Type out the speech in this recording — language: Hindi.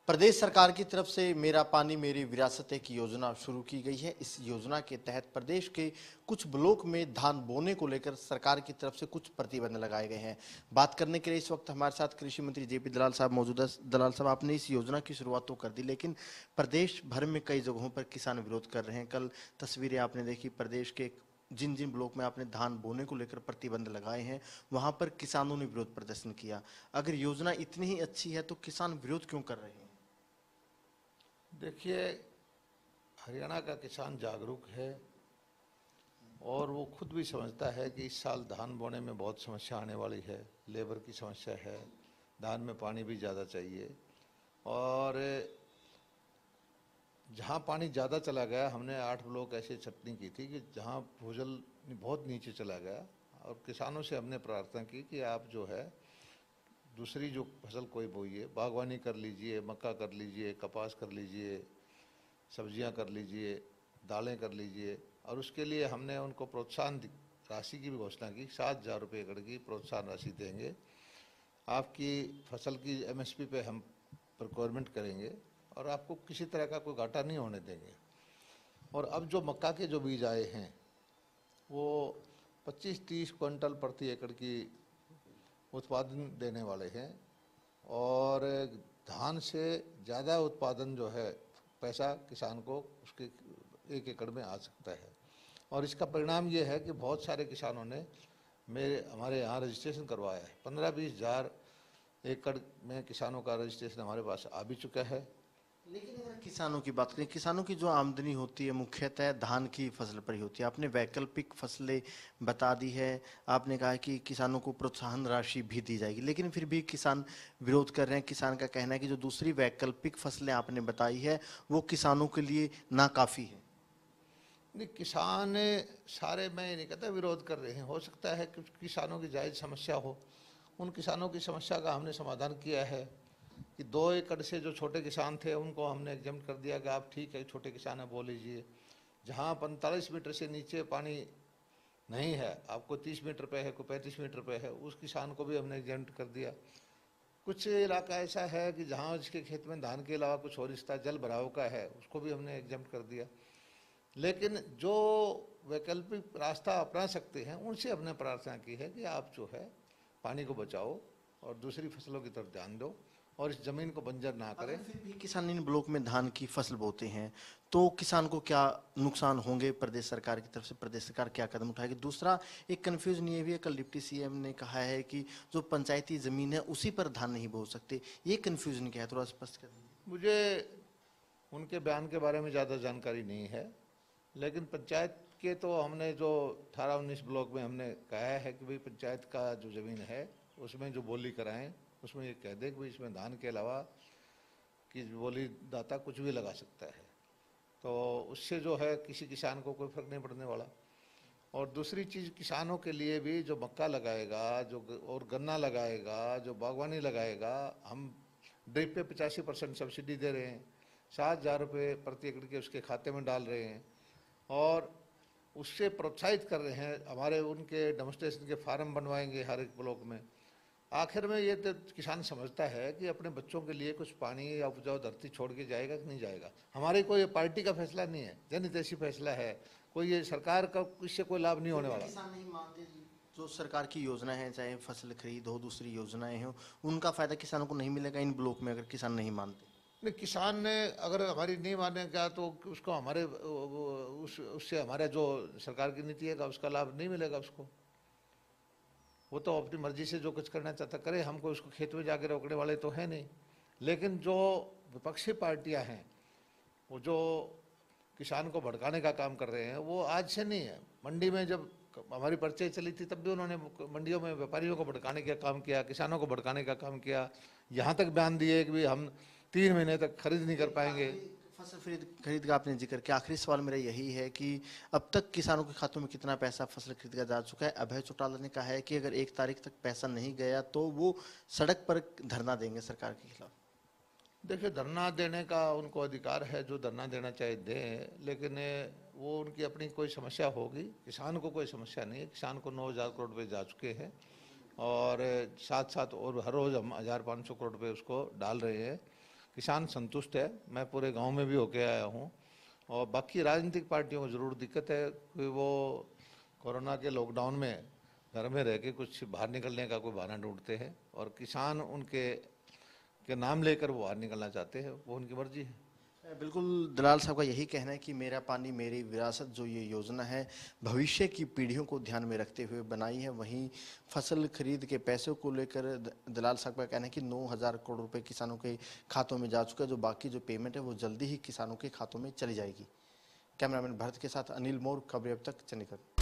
प्रदेश सरकार की तरफ से मेरा पानी मेरी विरासत की योजना शुरू की गई है। इस योजना के तहत प्रदेश के कुछ ब्लॉक में धान बोने को लेकर सरकार की तरफ से कुछ प्रतिबंध लगाए गए हैं। बात करने के लिए इस वक्त हमारे साथ कृषि मंत्री जेपी दलाल साहब मौजूद है। दलाल साहब, आपने इस योजना की शुरुआत तो कर दी, लेकिन प्रदेश भर में कई जगहों पर किसान विरोध कर रहे हैं। कल तस्वीरें आपने देखी, प्रदेश के जिन जिन ब्लॉक में आपने धान बोने को लेकर प्रतिबंध लगाए हैं, वहां पर किसानों ने विरोध प्रदर्शन किया। अगर योजना इतनी ही अच्छी है तो किसान विरोध क्यों कर रहे हैं? देखिए, हरियाणा का किसान जागरूक है और वो खुद भी समझता है कि इस साल धान बोने में बहुत समस्या आने वाली है। लेबर की समस्या है, धान में पानी भी ज़्यादा चाहिए और जहाँ पानी ज़्यादा चला गया, हमने 8 ब्लॉक ऐसे छटनी की थी कि जहाँ भूजल बहुत नीचे चला गया और किसानों से हमने प्रार्थना की कि आप जो है दूसरी जो फसल कोई बोइए, बागवानी कर लीजिए, मक्का कर लीजिए, कपास कर लीजिए, सब्जियां कर लीजिए, दालें कर लीजिए। और उसके लिए हमने उनको प्रोत्साहन राशि की भी घोषणा की। 7,000 रुपये एकड़ की प्रोत्साहन राशि देंगे, आपकी फसल की MSP पे हम प्रोक्योरमेंट करेंगे और आपको किसी तरह का कोई घाटा नहीं होने देंगे। और अब जो मक्का के जो बीज आए हैं वो 25-30 क्विंटल प्रति एकड़ की उत्पादन देने वाले हैं और धान से ज़्यादा उत्पादन जो है पैसा किसान को उसके 1 एकड़ में आ सकता है। और इसका परिणाम ये है कि बहुत सारे किसानों ने हमारे यहाँ रजिस्ट्रेशन करवाया है। 15-20 हज़ार एकड़ में किसानों का रजिस्ट्रेशन हमारे पास आ भी चुका है। लेकिन अगर किसानों की बात करें, किसानों की जो आमदनी होती है मुख्यतः धान की फसल पर ही होती है। आपने वैकल्पिक फसलें बता दी है, आपने कहा कि किसानों को प्रोत्साहन राशि भी दी जाएगी, लेकिन फिर भी किसान विरोध कर रहे हैं। किसान का कहना है कि जो दूसरी वैकल्पिक फसलें आपने बताई है वो किसानों के लिए नाकाफी है। नहीं, किसान सारे, मैं ये नहीं कहता विरोध कर रहे हैं। हो सकता है कि किसानों की जायज़ समस्या हो, उन किसानों की समस्या का हमने समाधान किया है कि 2 एकड़ से जो छोटे किसान थे उनको हमने एग्जाम्प्ट कर दिया कि आप ठीक है, छोटे किसान है, बोल लीजिए। जहाँ 45 मीटर से नीचे पानी नहीं है, आपको 30 मीटर पे है, कोई 35 मीटर पे है, उस किसान को भी हमने एग्जाम्प्ट कर दिया। कुछ इलाका ऐसा है कि जहाँ उसके खेत में धान के अलावा कुछ और रिश्ता जल भराव का है, उसको भी हमने एग्जाम्प्ट कर दिया। लेकिन जो वैकल्पिक रास्ता अपना सकते हैं उनसे हमने प्रार्थना की है कि आप जो है पानी को बचाओ और दूसरी फसलों की तरफ ध्यान दो और इस जमीन को बंजर ना करें। फिर भी किसान इन ब्लॉक में धान की फसल बोते हैं तो किसान को क्या नुकसान होंगे? प्रदेश सरकार की तरफ से प्रदेश सरकार क्या कदम उठाएगी? दूसरा एक कंफ्यूजन ये भी है, कल डिप्टी CM ने कहा है कि जो पंचायती जमीन है उसी पर धान नहीं बो सकते। ये कंफ्यूजन क्या है, थोड़ा स्पष्ट कर दीजिए। मुझे उनके बयान के बारे में ज़्यादा जानकारी नहीं है, लेकिन पंचायत के तो हमने जो 18-19 ब्लॉक में हमने कहा है कि भाई पंचायत का जो ज़मीन है उसमें जो बोली कराएं, उसमें ये कह दें कि भाई इसमें धान के अलावा कि बोली दाता कुछ भी लगा सकता है, तो उससे जो है किसी किसान को कोई फर्क नहीं पड़ने वाला। और दूसरी चीज़, किसानों के लिए भी जो मक्का लगाएगा, जो और गन्ना लगाएगा, जो बागवानी लगाएगा, हम ड्रिप पे 85% सब्सिडी दे रहे हैं, 7,000 रुपये प्रति एकड़ के उसके खाते में डाल रहे हैं और उससे प्रोत्साहित कर रहे हैं। हमारे उनके डेमोस्ट्रेशन के फार्म बनवाएंगे हर एक ब्लॉक में। आखिर में ये तो किसान समझता है कि अपने बच्चों के लिए कुछ पानी या उपजाऊ धरती छोड़ के जाएगा कि नहीं जाएगा। हमारी कोई पार्टी का फैसला नहीं है, जनहितैषी फैसला है, कोई ये सरकार का इससे कोई लाभ नहीं होने वाला। किसान नहीं मानते जो सरकार की योजना है, चाहे फसल खरीद हो, दूसरी योजनाएं हो, उनका फायदा किसानों को नहीं मिलेगा इन ब्लॉक में अगर किसान नहीं मानते? नहीं, किसान ने अगर हमारी नहीं मानेगा तो उसको हमारे उससे हमारा जो सरकार की नीति है उसका लाभ नहीं मिलेगा उसको। वो तो अपनी मर्जी से जो कुछ करना चाहता करे, हमको उसको खेत में जाके रोकने वाले तो है नहीं। लेकिन जो विपक्षी पार्टियां हैं वो जो किसान को भड़काने का काम कर रहे हैं, वो आज से नहीं है। मंडी में जब हमारी पर्चे चली थी तब भी उन्होंने मंडियों में व्यापारियों को भड़काने का काम किया, किसानों को भड़काने का काम किया। यहाँ तक बयान दिए कि भाई हम 3 महीने तक खरीद नहीं कर पाएंगे। फसल खरीद का आपने जिक्र किया, आखिरी सवाल मेरा यही है कि अब तक किसानों के खातों में कितना पैसा फसल खरीद का जा चुका है? अभय चौटाला ने कहा है कि अगर 1 तारीख तक पैसा नहीं गया तो वो सड़क पर धरना देंगे सरकार के खिलाफ। देखिए, धरना देने का उनको अधिकार है, जो धरना देना चाहे दें, लेकिन वो उनकी अपनी कोई समस्या होगी। किसान को कोई समस्या नहीं है। किसान को 9,000 करोड़ रुपये जा चुके हैं और साथ साथ और हर रोज़ हम 1,500 करोड़ रुपये उसको डाल रहे हैं। किसान संतुष्ट है। मैं पूरे गांव में भी होके आया हूं। और बाकी राजनीतिक पार्टियों को ज़रूर दिक्कत है कि वो कोरोना के लॉकडाउन में घर में रह के कुछ बाहर निकलने का कोई बहाना ढूंढते हैं, और किसान उनके के नाम लेकर वो बाहर निकलना चाहते हैं, वो उनकी मर्जी है। बिल्कुल, दलाल साहब का यही कहना है कि मेरा पानी मेरी विरासत जो ये योजना है भविष्य की पीढ़ियों को ध्यान में रखते हुए बनाई है। वहीं फसल खरीद के पैसों को लेकर दलाल साहब का कहना है कि 9,000 करोड़ रुपए किसानों के खातों में जा चुका है। जो बाकी जो पेमेंट है वो जल्दी ही किसानों के खातों में चली जाएगी। कैमरामैन भरत के साथ अनिल मोर, खबरें अब तक, चंडीगढ़।